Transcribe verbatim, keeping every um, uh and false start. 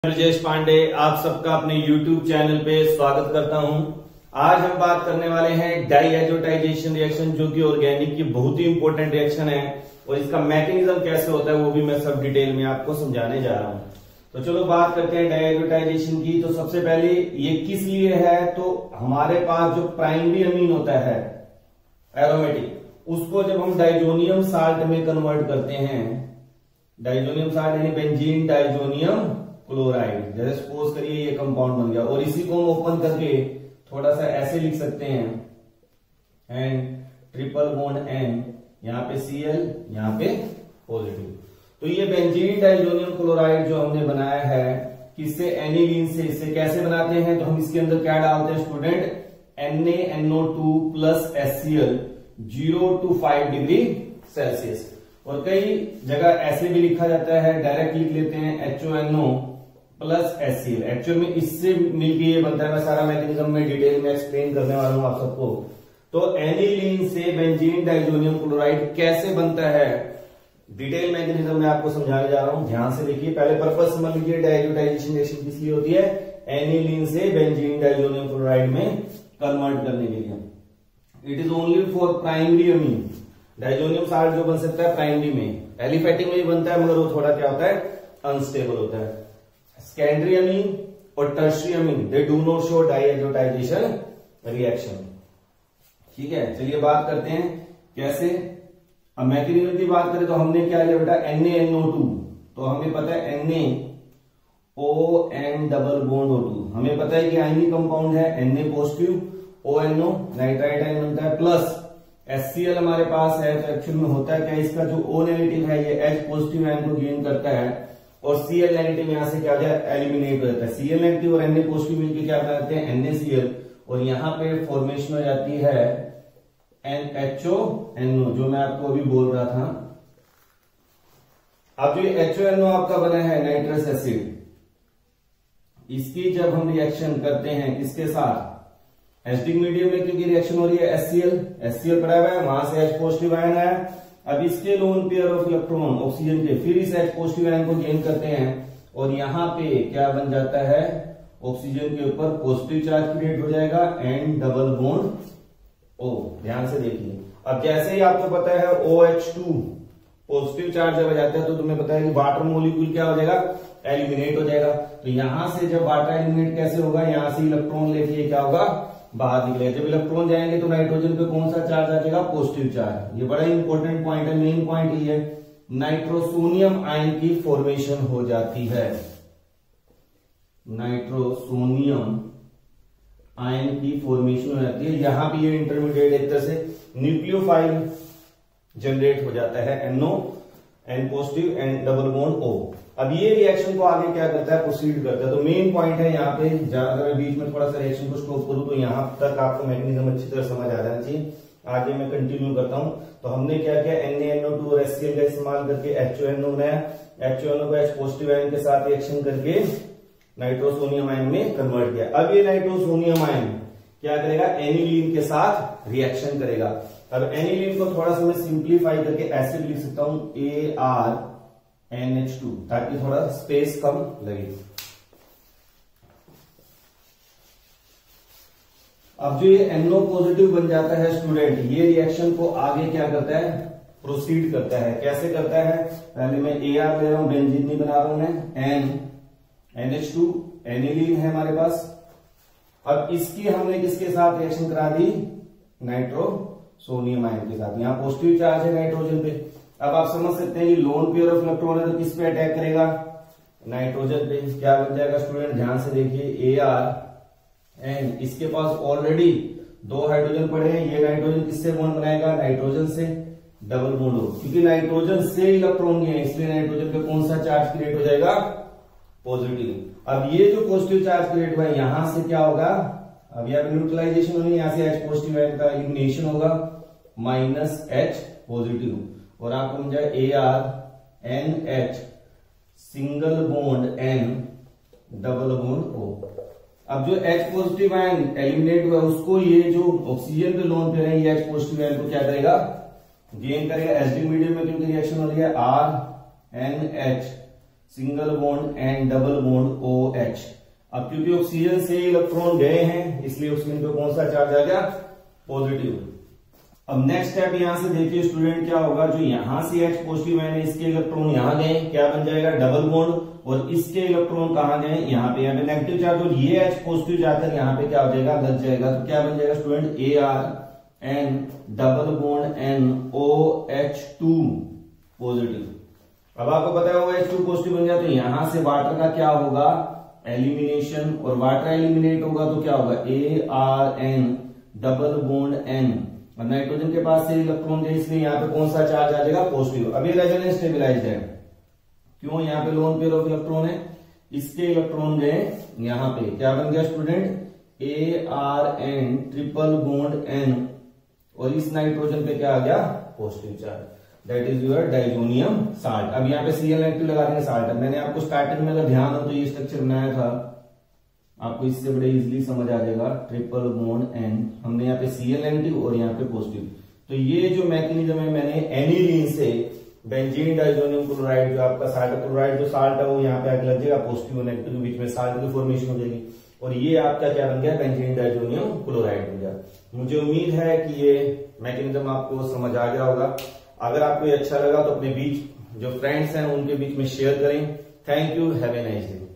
ब्रजेश पांडे आप सबका अपने YouTube चैनल पे स्वागत करता हूं। आज हम बात करने वाले हैं डाईएजोटाइजेशन रिएक्शन, जो कि ऑर्गेनिक की बहुत ही इंपॉर्टेंट रिएक्शन है और इसका मैकेनिज्म कैसे होता है वो भी मैं सब डिटेल में आपको समझाने जा रहा हूं। तो चलो बात करते हैं डाईएजोटाइजेशन की। तो सबसे पहले ये किस लिए है, तो हमारे पास जो प्राइमरी अमीन होता है एरोमेटिक, उसको जब हम डाइजोनियम साल्ट में कन्वर्ट करते हैं, डाइजोनियम साल्ट यानी बेंजीन डाइजोनियम क्लोराइड, जैसे सपोज करिए ये कंपाउंड बन गया और इसी को हम ओपन करके थोड़ा सा ऐसे लिख सकते हैं, एंड ट्रिपल बॉन्ड एन, यहाँ पे सी एल, यहाँ पे पॉजिटिव। तो ये बेंजीन डाइजोनियम क्लोराइड जो हमने बनाया है किससे, एनिलीन से। इससे कैसे बनाते हैं, तो हम इसके अंदर क्या डालते हैं student, N A N O two plus S C L zero to five degree Celsius. और कई जगह ऐसे भी लिखा जाता है, डायरेक्ट लिख लेते हैं H O N O plus S C L. Actual में इससे मिलकर ये बनता है, मैं सारा मैकेनिज्म में डिटेल में एक्सप्लेन करने वाला हूं आप सबको। तो एनिलीन से बेंजीन डाइजोनियम क्लोराइड कैसे बनता है, डिटेल मैकेनिज्म में आपको समझाने जा रहा हूं, ध्यान से देखिए। पहले पर्पस समझ लीजिए, डाइएजोटाइजेशन रिएक्शन किस लिए होती है, एनिलीन से बेंजीन डाइजोनियम क्लोराइड में कन्वर्ट करने के लिए। It is only for primary amine. Diazonium salt जो बन सकता है प्राइमरी में, एलिफेटिक में भी बनता है, मगर वो थोड़ा क्या होता है, अनस्टेबल होता है। सेकेंडरी अमीन और tertiary amine, they do not show diazotization reaction. ठीक है, चलिए बात करते हैं कैसे। अब मैकेनिज्म की बात करें तो हमने क्या लिया बेटा, N A N O two. तो हमें पता है N A O N double bond O two, हमें पता है कि आयनिक कंपाउंड है, N A positive, O N O nitrite ion बनता है, प्लस एस सी एल हमारे पास है। तो एक्चुअल में होता है क्या, इसका जो ओ नेगेटिव है ये एच पॉजिटिव आयन को गेन करता है और सी एल नेगेटिव यहां से क्या हो जाए, एलिमिनेट हो जाता है। सी एल नेगेटिव और एन ए पॉजिटिव मिलकर क्या बनाते हैं, एन ए सी एल, और यहां पे फॉर्मेशन हो जाती है N H O N O, जो मैं आपको अभी बोल रहा था। अब जो एच ओ एन ओ आपका बना है नाइट्रस एसिड, इसकी जब हम रिएक्शन करते हैं किसके साथ, एसिडिक मीडियम में, क्योंकि रिएक्शन हो रही है S C L, S C L पड़ा हुआ है, वहां से एच पॉजिटिव आयन आया। अब इसके lone pair of electron oxygen के फिर इस एच पॉजिटिव आयन को गेन करते हैं और यहां पे क्या बन जाता है, ऑक्सीजन के ऊपर पॉजिटिव चार्ज क्रिएट हो जाएगा एंड डबल बॉन्ड ओ। ध्यान से देखिए, अब जैसे ही आपको पता है O H two positive charge जब आ जाता है तो तुम्हें पता है कि वाटर मोलिक्यूल क्या हो जाएगा, एलिमिनेट हो जाएगा। तो यहां से जब वाटर एलिमिनेट कैसे होगा, यहां से इलेक्ट्रॉन लेके क्या होगा, बाहर निकलेगा। जब इलेक्ट्रॉन जाएंगे तो नाइट्रोजन पे कौन सा चार्ज आ जाएगा, पॉजिटिव चार्ज। ये बड़ा इंपॉर्टेंट पॉइंट है, मेन पॉइंट ये है, नाइट्रोसोनियम आयन की फॉर्मेशन हो जाती है। नाइट्रोसोनियम आयन की फॉर्मेशन हो जाती है, यहां पे ये इंटरमीडिएट एक तरह से न्यूक्लियोफाइल जनरेट हो जाता है, N O N positive and double bond O. अब ये रिएक्शन को आगे क्या करता है, प्रोसीड करता है। तो मेन पॉइंट है यहाँ पे, अगर मैं बीच में थोड़ा सा रिएक्शन को स्टॉप करूं तो यहाँ तक आपको मैकेनिज्म अच्छी तरह समझ आ जाना चाहिए। आगे मैं कंटिन्यू करता हूं। तो हमने क्या किया, N A N O two और एस सी एल का इस्तेमाल करके एच ओ एन ओ बनाया, एच ओ एन ओ को एच पॉजिटिव आयन के साथ रिएक्शन करके नाइट्रोसोनियम आयन में कन्वर्ट किया। अब ये नाइट्रोसोनियम आयन क्या करेगा, एनिलीन के साथ रिएक्शन करेगा। अब एनिलीन को थोड़ा सा मैं सिंप्लीफाई करके ऐसे भी लिख सकता हूं, A R N H two, ताकि थोड़ा स्पेस कम लगे। अब जो ये एन ओ पॉजिटिव बन जाता है स्टूडेंट, ये रिएक्शन को आगे क्या करता है, प्रोसीड करता है। कैसे करता है, पहले मैं ए आर ले रहा हूं, बेंजीन नहीं बना रहा हूं मैं, N N H two aniline है हमारे पास। अब इसकी हमने किसके साथ रिएक्शन करा दी, नाइट्रोसोनियम आयन के साथ। यहां पॉजिटिव चार्ज है नाइट्रोजन पे। अब आप समझ सकते हैं कि लोन पेयर ऑफ इलेक्ट्रॉन है तो किस पे अटैक करेगा, नाइट्रोजन पे। क्या बन जाएगा स्टूडेंट, ध्यान से देखिए, ए आर एन, इसके पास ऑलरेडी दो हाइड्रोजन पड़े हैं, ये नाइट्रोजन किससे बॉन्ड बनाएगा, नाइट्रोजन से डबल बॉन्ड हो, क्योंकि नाइट्रोजन से इलेक्ट्रॉन है इसलिए नाइट्रोजन पे कौन सा चार्ज क्रिएट हो जाएगा, पॉजिटिव। अब ये जो पॉजिटिव चार्ज क्रिएट हुआ है यहां से क्या होगा, अब यहाँ पे न्यूट्रलाइजेशन होगी, यहां से एच पॉजिटिव आयन का एलिमिनेशन होगा, माइनस एच पॉजिटिव, और आपको मिल जाए A R N H single bond N double bond O. अब जो एच पॉजिटिव आयन एलिमिनेट हुआ उसको ये जो ऑक्सीजन पे लोन पे है, ये एच पॉजिटिव आयन को क्या करेगा, गेन करेगा एसिडिक मीडियम में, क्योंकि रिएक्शन हो रही है R N H single bond and double bond O H. अब क्योंकि ऑक्सीजन से इलेक्ट्रॉन गए हैं इसलिए ऑक्सीजन पे कौन सा चार्ज आ गया, पॉजिटिव। अब नेक्स्ट स्टेप यहां से देखिए स्टूडेंट क्या होगा, जो यहां से H पॉजिटिव है इसके इलेक्ट्रॉन यहां गए, क्या बन जाएगा, डबल बॉन्ड, और इसके इलेक्ट्रॉन कहां गए, यहाँ पे, यहाँ पे नेगेटिव चार्ज, और ये H पॉजिटिव जाकर यहाँ पे क्या हो जाएगा, लग जाएगा। तो क्या बन जाएगा student, A R N double bond N O H two positive. अब आपको पता है वो एच टू पॉजिटिव बन जाए तो यहां से वाटर का क्या होगा, एलिमिनेशन, और वाटर एलिमिनेट होगा तो क्या होगा, A R N double bond N, और नाइट्रोजन के पास से इलेक्ट्रॉन गए इसलिए यहाँ पे कौन सा चार्ज आ जाएगा, पॉजिटिव। अभी रेजोनेंस स्टेबिलाइज्ड है, क्यों, यहाँ पे लोन पेयर ऑफ इलेक्ट्रॉन है, इसके इलेक्ट्रॉन गए यहाँ पे, क्या बन गया student, A R N triple bond N, और इस नाइट्रोजन पे क्या आ गया, positive charge, that is your diazonium salt. अब यहाँ पे सी एल नेगेटिव लगा देंगे साल्ट। मैंने आपको स्टार्टिंग में अगर ध्यान हो तो ये स्ट्रक्चर बनाया था, आपको इससे बड़े इजीली समझ आ जाएगा, ट्रिपल बॉन्ड एन, हमने यहाँ पे सी एल नेगेटिव और यहाँ पे पॉजिटिव। तो ये जो मैकेनिज्म है मैंने एनिलीन से बेंजीन डाइजोनियम क्लोराइड, जो आपका साल्ट क्लोराइड जो साल्ट है वो यहाँ पे आके लग जाएगा, पॉजिटिव और नेगेटिव के बीच में साल्ट की फॉर्मेशन हो जाएगी, और ये आपका क्या बन गया, बेंजीन डाइजोनियम क्लोराइड बन गया। मुझे उम्मीद है कि ये मैकेनिज्म आपको समझ आ गया होगा। अगर आपको ये अच्छा लगा तो अपने बीच जो फ्रेंड्स हैं उनके बीच में शेयर करें। Thank you, have a nice day.